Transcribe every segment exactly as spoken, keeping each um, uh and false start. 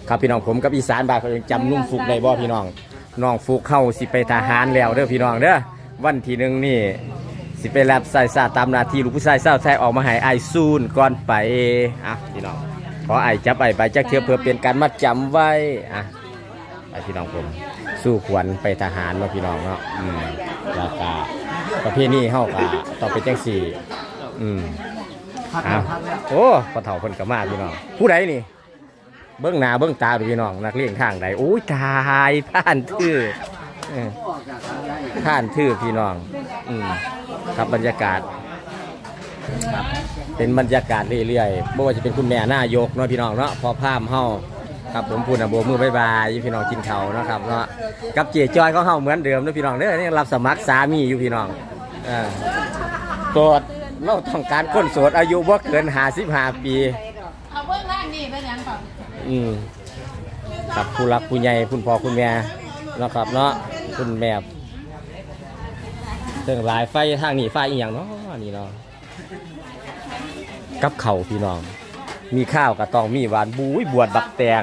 ครับพี่น้องผมกับอีสานบ้านเขายังจำนุ่มฟุกได้บ่พี่น้องน้องฟุกเข้าสิไปทหารแล้วเด้อพี่น้องเด้อวันที่หนึ่งนี่สิไปรับสายซาตามนาทีลูกผู้ชายเศร้าแท้ออกมาหายไอซูนก่อนไปอ่ะพี่น้องขอไอจับไอไปจักเทือเพื่อเป็นการมัดจำไว้อ่ะไปพี่น้องผมสู้ขวัญไปทหารเนาะพี่น้องเนาะอืมราคาประเภทนี้เฮากะต่อไปจังสี่อืมอ้าวโอ้พอเถ่าคนกระมาพี่น้องผู้ใดนี่เบื้องหน้าเบื้องตาดูพี่น้องนักเลี้ยงทางใดโอ้ยตายท่านทื่อท่านทื่อพี่น้องอืมครับบรรยากาศครับเป็นบรรยากาศเรื่อยๆไม่ว่าจะเป็นคุณแม่หน้ายกเนาะพี่น้องเนาะพอพามเฮาครับผมพูดนะโบมือบายบายพี่น้องกินเขาเนาะครับเนาะกับเจี๊ยจอยของเฮาเหมือนเดิมเนาะพี่น้องเด้อนี่รับสมัครสามีอยู่พี่น้องอ่าตัวเราต้องการคนโสดอายุบ่เกินห้าสิบห้าปีเอาเบื้องล่างนี่เป็นยังก่อนอืมครับผู้รักผู้ใหญ่คุณพ่อคุณแม่เนาะครับเนาะคุณแม่เรื่องหลายไฟทางนี้ไฟอีกอย่างเนาะนี่เนาะกับเข่าพี่น้องมีข้าวกับตองมีหวานบุ้ยบวชบักแตง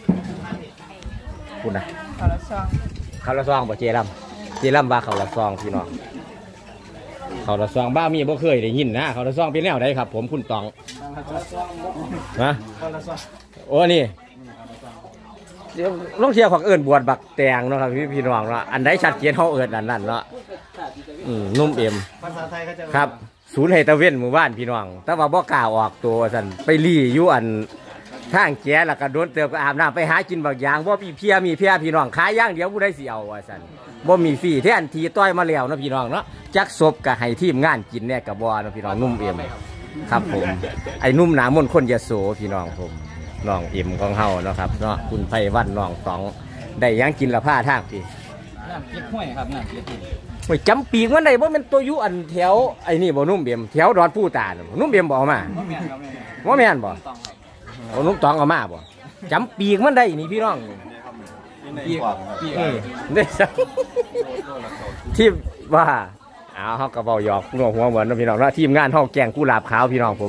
คุณนะข้าวละซองข้าวละซองบ่เจริญเจริญบ้าข้าวละซองพี่น้องข้าวละซองบ้ามีบ่เคยได้ยินนะข้าวละซองเป็นแนวไหนครับผมคุณตองนะโอ้นี่เดี๋ยวลงเที่ยวของเอิญบวชบักแตงเนาะครับพี่พี่น้องเนาะอันใดชัดเจนเขาเอิญอันนั้นเนาะอืมนุ่มเอ็มครับศูนย์ไฮตะเว้นหมู่บ้านพี่น้องแต่ว่าบ่กล้าออกตัวสันไปรีอยู่อันทางแก่แล้วก็โดนเติมก็อาบน้ำไปหากินบางอย่างบ่มีเพียมีเพียพี่น้องขายย่างเดียวผู้ใดสิเอาว่าสันบ่มีฟรีแท้อันทีต้อยมาแล้วนะพี่น้องเนาะจักศพกับให้ทีมงานกินเนี่ยกับบ่นะพี่น้องนุ่มเอ็มครับผมไอ้นุ่มหนามนคนยโสพี่น้องผมน้องเอ็มของเฮาเนาะครับเนาะคุณไพวันน้องตองได้ยังกินละผ้าทางพี่น้ำเก็บห้วยครับน้ำเก็บไม่จำปีกมันได้บ่เป็นตัวยุอันแถวไอ้นี่บ่นุ่มเบี่ยมแถวดอนผู้ตานุ่มเบี่ยมบ่เอามาว่าแม่นบ่เอานุ่มตองเอามาบ่จำปีกมันได้นี่พี่น้องปีกปีกได้สักที่ว่าเอาเฮาก็เว้าหยอกหัวหัวเหมือนพี่น้องเนาะทีมงานเฮาแกงกุหลาบขาวพี่น้องผม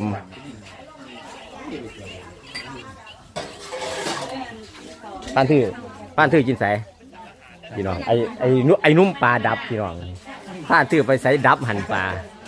ป้านถือป้านถือกินใส่พี่น้องไอ้ไอ้นุ่มไอ้นุ่มปลาดับพี่น้องป้านถือไปใส่ดับหั่นปลา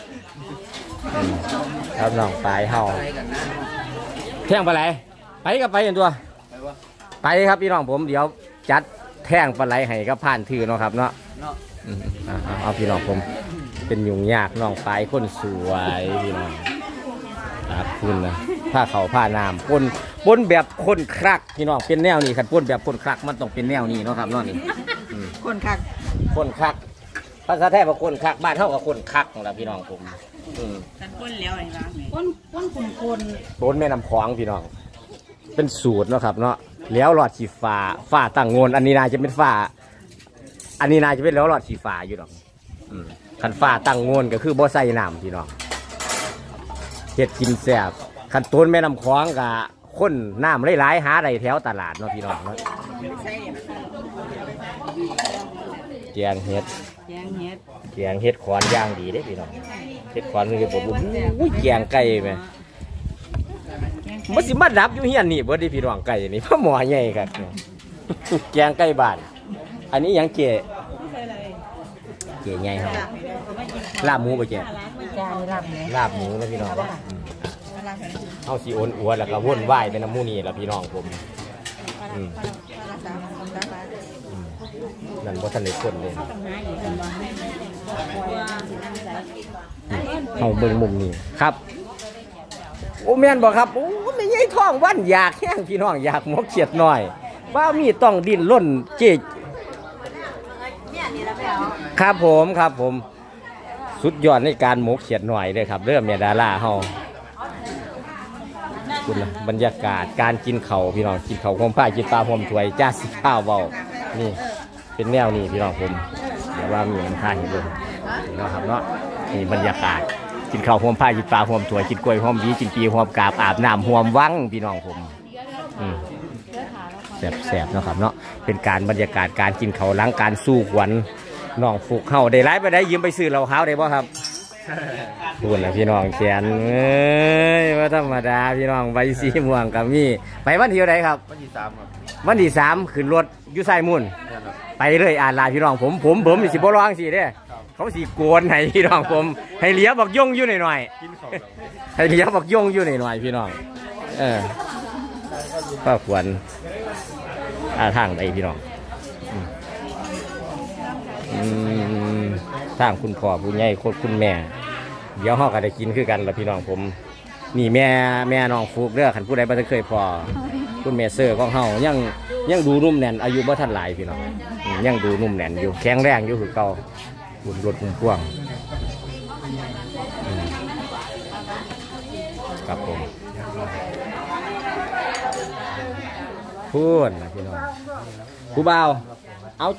ครับน้องปลายเฮาแท่งปลาไหลไปก็ไปอย่างตัวไปครับพี่น้องผมเดี๋ยวจัดแท่งปลาไหลให้กับผ่านถือเนาะครับเนาะเอาพี่น้องผมเป็นยุ่งยากน้องปลายคนสวยพี่น้องครับคุณนะผ้าเขาผ้าน้ำปนปนแบบคนคลักพี่น้องเป็นแนวนี้ครับปนแบบคนคลักมันต้องเป็นแนวนี้เนาะครับเนาะนี่คนคักคนคลักภาษาแท้ว่าคนคลักบ้านเท่ากับคนคลักของเราพี่น้องผมฉันป้นแล้วไอ้บ้างป้นป้นคนคนป้นแม่น้ำคลองพี่น้องเป็นสูตรเนาะครับเนาะแล้วหลอดสีฟ้าฟ้าตั้งโงนอันนี้นายจะเป็นฟ้าอันนี้นายจะเป็นแล้วหลอดสีฟ้าอยู่หรอกขันฟ้าตั้งโงนก็คือบ่ใส่น้ำพี่น้องเห็ดกินแซ่บขันต้นแม่น้ำคลองกับคนน้ำไหลๆหาไรแถวตลาดเนาะพี่น้องเนาะแกงเห็ดแกงเห็ดแกงเห็ดขวานย่างดีเด้พี่น้องเห็ดขวานมันคือผมอุ้ยแกงไก่ไหมมันสิมาดับอยู่เฮียนนี่บ่ได้พี่น้องไก่นี่พ่อหมอใหญ่ครับแกงไก่บ้านอันนี้ยังเก๋เก๋ใหญ่ครับลาบหมูไปเก๋ลาบหมูนะพี่น้องเอาสีอ้วนอ้วนแล้วก็วนว่ายเป็นน้ำมูนี่แล้วพี่น้องผมนั่นเพราะท่านในคนเลยเอาเบิ้งมุมนี้ครับโอ้แม่นบอกครับโอ้ไม่ใช่ท้องวันอยากแห้งพี่น้องอยากหมกเขียดหน่อยว่ามีต้องดิ้นล้นเจ๊ครับผมครับผมสุดยอดในการหมกเขียดหน่อยเลยครับเริ่มเมียดาราเฮาคุณนะบรรยากาศการกินเข่าพี่น้องกินเข่าหอมผ้ากินปลาหอมถวยจ้าสีข้าวเบานี่เป็นแนวนี้พี่น้องผมเดี๋ยวว่ามีมันท่าเห็นเลยนะครับเนาะนี่บรรยากาศกินข้าวหอมผ้ากินปลาหอมถวยกินกล้วยหอมวีกินปีหอมกาบอาบน้ำหอมวังพี่น้องผมแสบๆนะครับเนาะเป็นการบรรยากาศการกินเข่าหลังการสู้ขวัญน้องฟุกเข้าได้ไล่ไปได้ยืมไปซื้อเหล้าขาวได้บ่ครับพูดนะพี่น้องแขนเอ้ยว่าธรรมดาพี่น้องใบสีม่วงกับมีไปวันที่เท่าไหร่ครับวันที่สามครับวันที่สามขึ้นรถอยู่ไซมุ่นไปเลยอ่านลาพี่น้องผมผมผมสิบ่ร้องสิเด้เขาสิโกนให้พี่น้องผมให้เลี้ยบักย่งอยู่หน่อยๆให้เลี้ยบักย่งอยู่หน่อยๆพี่น้องเออก็ควรอาทางไปพี่น้องทางคุณพ่อผู้ใหญ่โคตรคุณแม่เดี๋ยวห่อกันได้กินคือกันละพี่น้องผมนี่แม่แม่น้องฟูกเด้อขันผู้ใดบ่เคยพอคุณแม่เซอร์ของเฮายังยังดูนุ่มแน่นอายุบ่ทันหลายพี่น้องยังดูนุ่มแน่นอยู่แข็งแรงอยู่คือเก่าบุญรถพุ่งพ่วงครับผมพูดนะพี่น้องผู้บ่าวเอา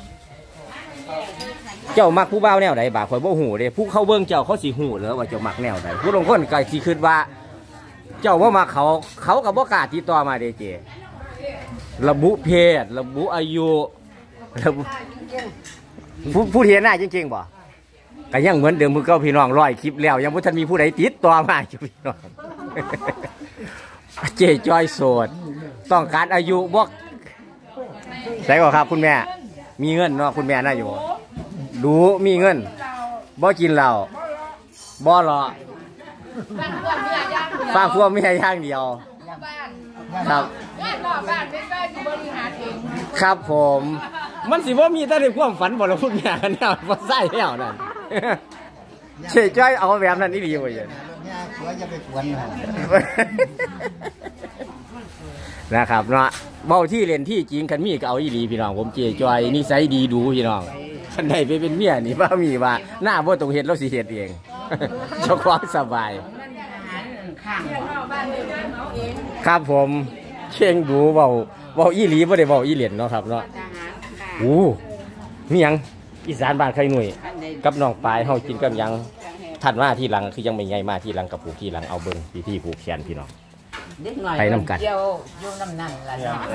เจ้ามักผู้บ่าวแนวใดบ่าข่อยบ่หูเด้ผู้เข้าเบิ่งเจ้าเขาสิหูเหรอว่าเจ้ามักแนวใดผู้ลงคนก็สิคิดว่าเจ้าว่ามาเขาเขากับบ่กล้าติดต่อมาเด้เจระบุเพศระบุอายุระบุผู้ผู้เห็นหน้าจริงๆบ่ก็ยังเหมือนเดิมมือเก่าพี่น้องร้อยคลิปแล้วยังบ่ทันมีผู้ใดติดต่อมาอยู่พี่น้องเจจอยโสดต้องการอายุบ่ใช่บ่ครับคุณแม่มีเงินเนาะคุณแม่น่าอยู่ดูมีเงินบ่กินเหล้าบ่หรอฟ้าฟัวไม่ใช่ย่างเดียวครับครับผมมันสิว่ามีแต่ในความฝันบ่ละคุณแม่เนี่ยบ่ใส่แล้วนั่นเฉยจ้อยเอาแบบนั้นนี่ดีกว่าเยอะนะครับเนาะเบาที่เรียนที่จริงคันมีก็เอาอีหลีพี่น้องผมเจจอยนิสัยดีดูพี่น้องคันใดไปเป็นเมียนี่ว่ามีว่าหน้าบ่ต้องเฮ็ดเราสิเฮ็ดเองเจ้าความสบายครับผมเชียงดูเบาเบาอีหลีบ่ได้เบาอีเหรียญเนาะครับเนาะโอ้นี่ยังอีสานบ้านใครหนุ่ยกับน้องปลายเฮากินกับยังถัดมาที่หลังคือยังไม่ใหญ่มาที่หลังกับผูกที่หลังเอาเบิ่งพี่ๆผูกแขนพี่น้องไปน้ำกันเกี่ยวยุ่งน้ำนั่นละเนาะ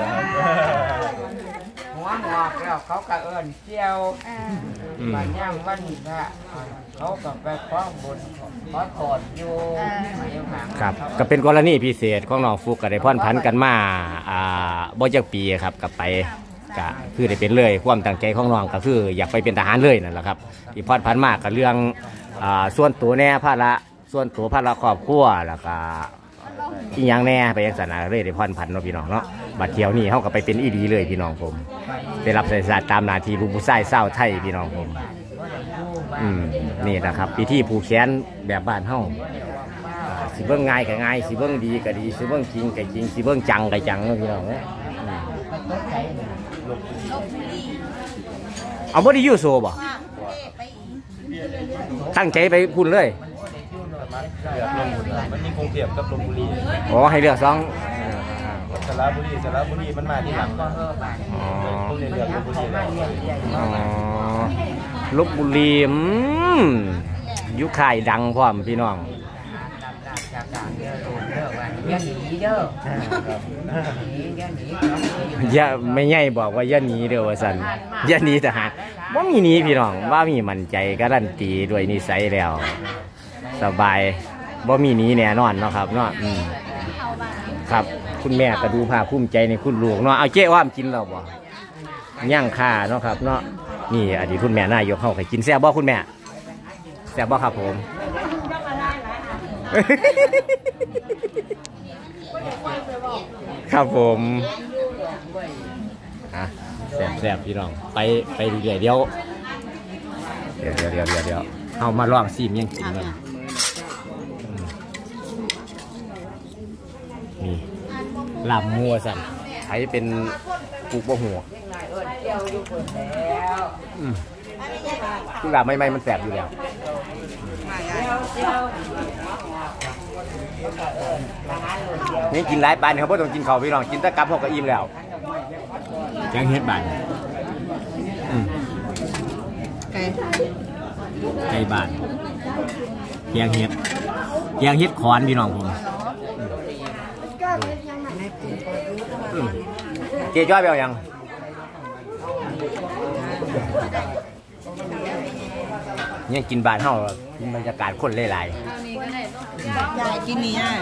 หัวงอกแล้วเขาก็เอิ้นเกี่ยวบางอย่างวันนี้เขาก็ไปฟ้องบนขอถอดอยู่ครับก็เป็นกรณีพิเศษของน้องฟุกกับได้พ่อนพันกันมาอ่าบ่จักปีครับกับไปก็คือได้เป็นเลยความตั้งใจของน้องก็คืออยากไปเป็นทหารเลยนั่นแหละครับที่พ่อนพันมากกับเรื่องอ่าส่วนตัวแน่ภาระส่วนตัวภาระครอบครัวแล้วก็อีกอย่างแน่ไปยังสนาเลยได้พ่อนพันเนาะพี่น้องเนาะบัดเที่ยวนี้เขาก็ไปเป็นอีดีเลยพี่น้องผมได้รับใส่ศาสตร์ตามนาทีลูกผู้ชายเศร้าไทยพี่น้องผมอืมนี่นะครับพิธีผูกแขนแบบบ้านเฮาสิเบิ้งง่ายก็ง่ายสิเบิ้งดีก็ดีสิเบิ้งจริงก็จริงสิเบิ้งจังก็จังเนาะพี่น้องเนาะเอาบ่ได้ยูโซบ่ตั้งใจไปพูดเลยเลือกลงมันมีกรุงเทพกับลพบุรีอ๋อให้เลือกสองสระบุรีสระบุรีมันมาที่หลังอ๋อเลือกลพบุรีอ๋อลพบุรียุคข่ายดังพร้อมพี่น้องอย่าหนีเด้ออย่าไม่ใหญ่บอกว่าอย่าหนีเด้อว่าสันอย่าหนีแต่หาว่ามีหนีพี่น้องว่ามีมั่นใจการันตีด้วยนิสัยแล้วสบายบ่มีหนีแน่นอนเนาะครับเนาะอืมครับคุณแม่ก็ดูภาคภูมิใจในคุณลูกเนาะเอาเจ๊ว่ามกินเราบ่ย่างข่าเนาะครับเนาะนี่อดีตคุณแม่นายกเข้าไปกินแซ่บบ่คุณแม่แซ่บบ่ครับผมครับผมฮะแซ่บแซ่บพี่น้องไปไปเรื่อยเดี๋ยวเดี๋ยวเดี๋ยวเดี๋ยวเดี๋ยวเอามาลองซีมยังกินกันนี่ลาบมัวสั่นใช้เป็นปูบะหัวคือลาบไม่ไม่มันแสบอยู่แล้วนี่กินหลายปานเขาไม่ต้องกินเขาพี่น้องกินตะกับพวกก็อิ่มแล้วแกงเฮ็ดบานไก่ไก่บานแกงเฮ็ดแกงเฮ็ดขอนพี่น้องผมเจ๊จ้อยไปเอายังยังกินบ้านเฮากินบรรยากาศคนหลายๆยายกินนี่อ่ะ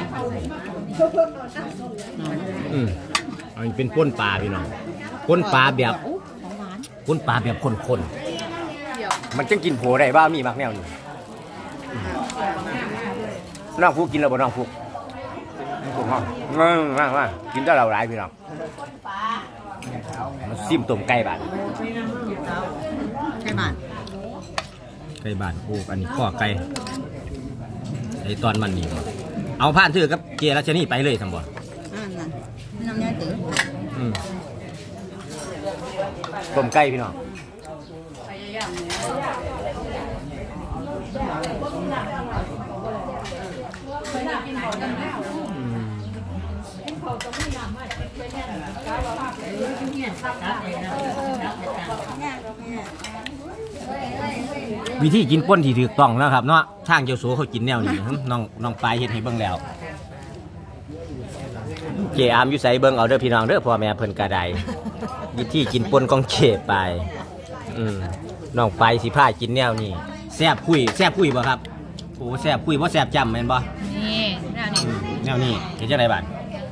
อืมอันนี้เป็นป่นปลาพี่น้องป่นปลาแบบป่นปลาแบบคนๆมันจังกินโผได้บ้ามีมักแนวนี้น้องฟุกกินแล้วบ่น้องฟุกน้องฟุกห้องมามากินแต่เราหลายพี่น้องมันซิมต้มไก่บ้านไก่บ้านไก่บ้านโอ้อันนี้ข้อไก่ไอ้ตอนมันนี่เอาผ่านเถือกับเกียร์ราชนีไปเลยทั้งบ่นั่นน่ะน้ำยาตื้ออืมต้มไก่พี่น้องวิธีกินป่นที่ถูกต้องนะครับเนาะช่างเจ้าสัวเขากินแนวนี้น้องน้องปลายเฮ็ดให้เบิ่งแล้วเจอามอยู่ใส่เบิ่งเอาเด้อพี่น้องเด้อพ่อแม่เพิ่นกระไดวิธีกินป่นของเจไปอืมน้องปลายสิพากินแนวนี้แซ่บคุยแซ่บคุยบ่ครับโอ้แซ่บคุยบ่แซ่บจำแม่นบ่นี่แนวนี้แนวนี้เฮ็ดจังไดบัด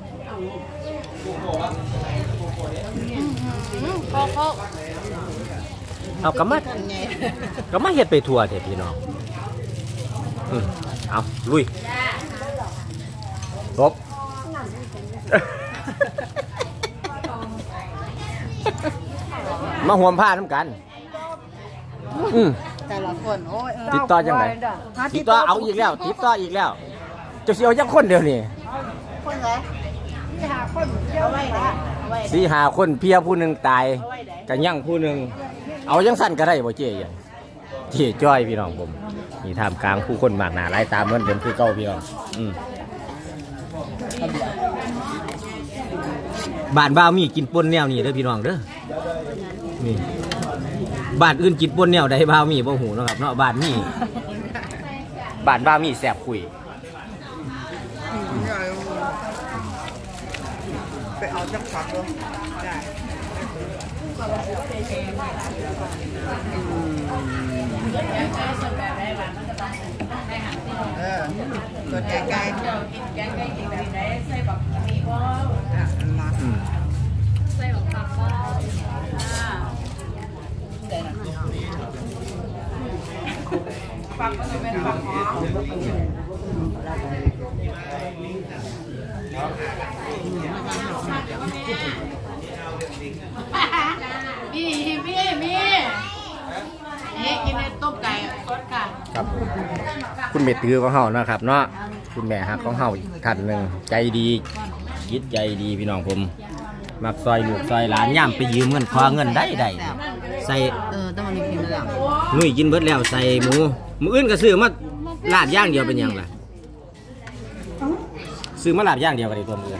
เขาเขาเอากระมัดกระมัดเฮ็ดไปทั่วเถอะพี่น้องอืมเอาลุยลบ มาห่วมผ้าน้ำกันอืมแต่ละคนโอ้ยติดต่อจังไงติดต่อเอาอีกแล้วติดต่ออีกแล้วจะเสียวจังคนเดียวนี่คนไหนที่หาคนเอาไว้ไหนเอาไว้สี่หาคนเพียผู้หนึ่งตายกันยั่งผู้หนึ่งเอายังสั้นก็ได้บ่เจ๊ยังเจ๊จ้อยพี่น้องผมมีท่ามกลางผู้คนมากหนาหลายตามเหมือนเดิมคือเก่าพี่น้องอืมบ้านบ้าวมีกินป่นแนวนี้เด้อพี่น้องเด้อนี่บ้านอื่นกินป่นแนวใดบ้าวมีบ่หูเนาะครับเนาะบ้านมีบ้านบ้าวมีแสบคุยไปเอาจักฝักเลยได้เออตัวไก่ไก่กินแกงไก่กินแบบไหนใส่บักมีบ่มาใส่บักผักบ่ฝักมันเป็นฝักหอมมีมีมีนี่กินในต้มไก่สดค่ะครับคุณเมตือของเฮานะครับเนาะคุณแม่ฮักของเฮาท่านหนึ่งใจดียิดใจดีพี่น้องผมมักซอยลูกซอยหลานย่ำไปยืมเงินคว้าเงินได้ได้ใส่เออต้องมีกินแล้วนุ่ยกินเบิดแล้วใส่หมูหมูอื่นก็ซื้อมาลาดย่างเดียวเป็นยังไงซื้อมาลาดย่างเดียวกันในตัวมือ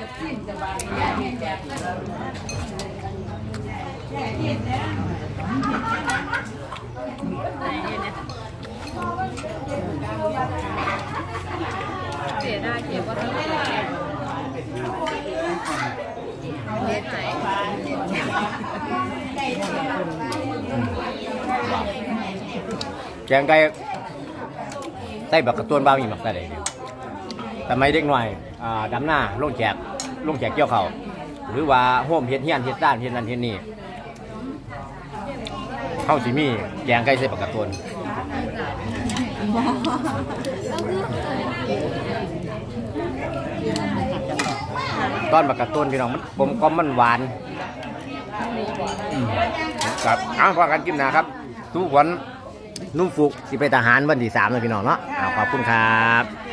เสียได้เสียว่าต้องได้เล็ดไหนแกงไก่ใส่บักกระต้นบ้ามีมักได้เลยแต่ไม่เด็กหน่อยดำหน้าลงแจกลงแจกเกี่ยวเขาหรือว่าโฮมเฮ็ดเฮียนเฮ็ดด้านเฮ็ดนั่นเฮ็ดนี่เข้าสิมีแกงไก่ใส่บักกระต้นตอนบักกระต้นพี่น้องมันผมก็มันหวานครับเอาพอกันกินนะครับทุกวันนุ่มฟุกสิไปทหารวันที่สามเลยพี่น้องเนาะขอบคุณครับ